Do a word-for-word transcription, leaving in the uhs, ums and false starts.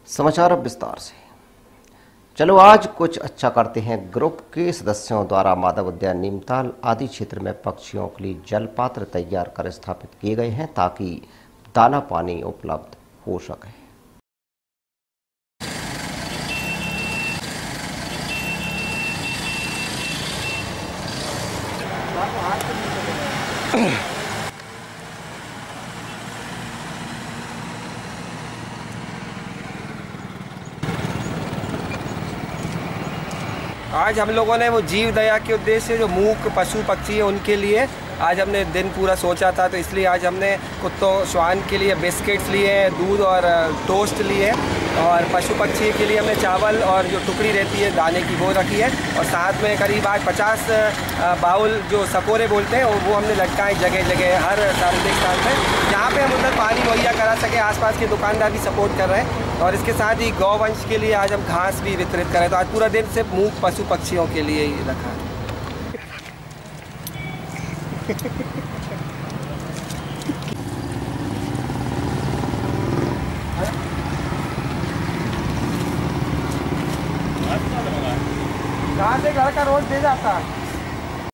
समाचार अब विस्तार से। चलो आज कुछ अच्छा करते हैं। ग्रुप के सदस्यों द्वारा माधव उद्यान, नीमताल आदि क्षेत्र में पक्षियों के लिए जल पात्र तैयार कर स्थापित किए गए हैं ताकि दाना पानी उपलब्ध हो सके। आज हम लोगों ने वो जीव दया के उद्देश्य से जो मूक पशु पक्षी है उनके लिए आज हमने दिन पूरा सोचा था, तो इसलिए आज हमने कुत्तों श्वान के लिए बिस्किट्स लिए हैं, दूध और टोस्ट लिए, और पशु पक्षी के लिए हमने चावल और जो टुकड़ी रहती है दाने की वो रखी है, और साथ में करीब आज पचास बाउल जो सकोरे बोलते हैं वो हमने लटकाए जगह जगह हर सार्वजनिक स्थान पर, जहाँ पे हम उधर पानी मुहैया करा सके। आसपास के दुकानदार भी सपोर्ट कर रहे हैं, और इसके साथ ही गौवंश के लिए आज हम घास भी वितरित करें। तो आज पूरा दिन सिर्फ मूक पशु पक्षियों के लिए ही रखा है। कहाँ से घर का रोज दे जाता है।